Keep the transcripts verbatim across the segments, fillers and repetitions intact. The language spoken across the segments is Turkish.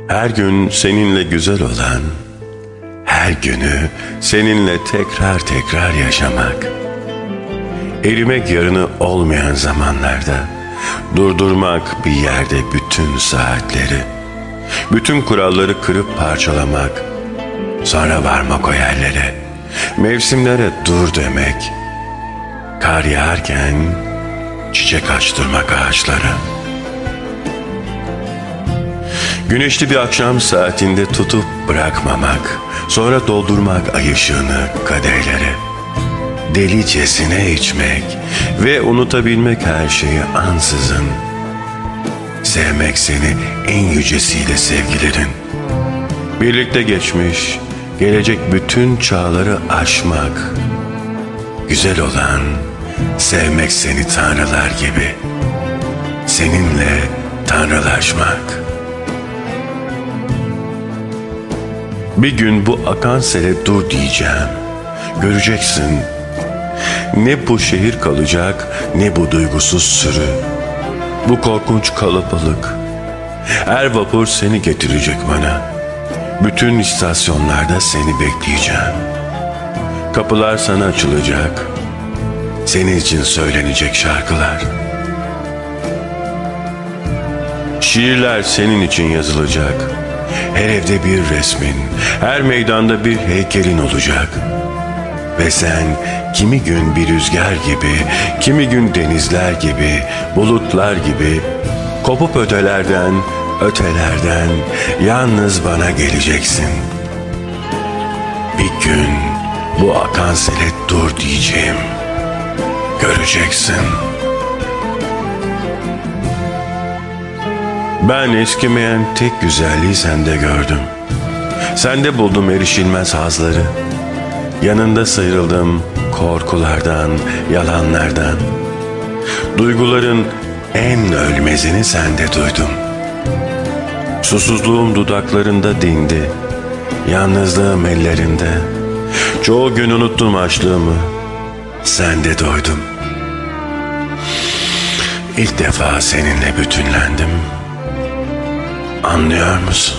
Her gün seninle güzel olan, her günü seninle tekrar tekrar yaşamak. Erimek yarını olmayan zamanlarda durdurmak bir yerde bütün saatleri, bütün kuralları kırıp parçalamak, sonra varmak o yerlere, mevsimlere dur demek, kar yağarken çiçek açtırmak ağaçlara. Güneşli bir akşam saatinde tutup bırakmamak, sonra doldurmak ay ışığını kadehlere. Delicesine içmek ve unutabilmek her şeyi ansızın. Sevmek seni en yücesiyle sevgilerin. Birlikte geçmiş, gelecek bütün çağları aşmak. Güzel olan, sevmek seni tanrılar gibi. Seninle tanrılaşmak. Bir gün bu akan sele dur diyeceğim. Göreceksin. Ne bu şehir kalacak, ne bu duygusuz sürü. Bu korkunç kalabalık. Er vapur seni getirecek bana. Bütün istasyonlarda seni bekleyeceğim. Kapılar sana açılacak. Senin için söylenecek şarkılar. Şiirler senin için yazılacak. Her evde bir resmin, her meydanda bir heykelin olacak. Ve sen kimi gün bir rüzgar gibi, kimi gün denizler gibi, bulutlar gibi, kopup ötelerden, ötelerden yalnız bana geleceksin. Bir gün bu akan sele dur diyeceğim. Göreceksin. Ben eskimeyen tek güzelliği sende gördüm. Sende buldum erişilmez hazları. Yanında sıyrıldım korkulardan, yalanlardan. Duyguların en ölmezini sende duydum. Susuzluğum dudaklarında dindi. Yalnızlığım ellerinde. Çoğu gün unuttum açlığımı. Sende doydum. İlk defa seninle bütünlendim. Anlıyor musun?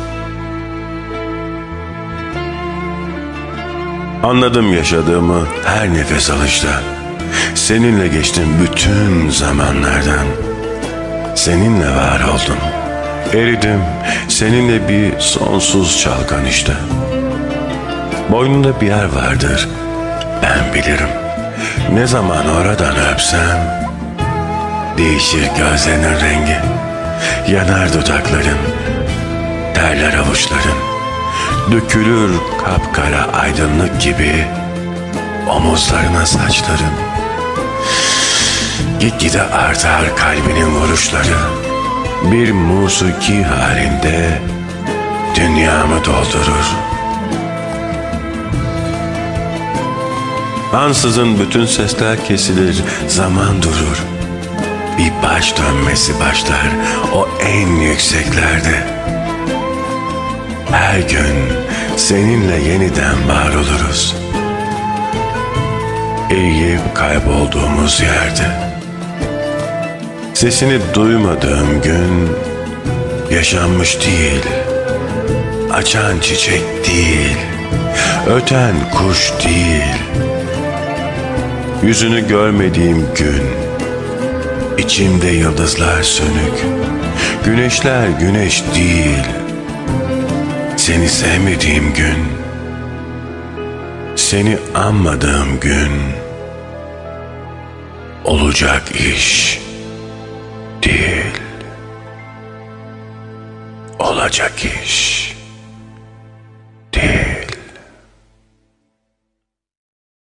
Anladım yaşadığımı her nefes alışta. Seninle geçtim bütün zamanlardan. Seninle var oldum. Eridim seninle bir sonsuz çalkanışta. Boynunda bir yer vardır. Ben bilirim. Ne zaman oradan öpsem değişir gözlerinin rengi. Yanar dudakların, terler avuçların, dökülür kapkara aydınlık gibi omuzlarına saçların. Gitgide artar kalbinin vuruşları, bir musiki halinde dünyamı doldurur. Ansızın bütün sesler kesilir, zaman durur. Bir baş dönmesi başlar o en yükseklerde. Her gün seninle yeniden var oluruz. Eriyip kaybolduğumuz yerde. Sesini duymadığım gün yaşanmış değil. Açan çiçek değil. Öten kuş değil. Yüzünü görmediğim gün. İçimde yıldızlar sönük. Güneşler güneş değil. Seni sevmediğim gün. Seni anmadığım gün. Olacak iş değil. Olacak iş.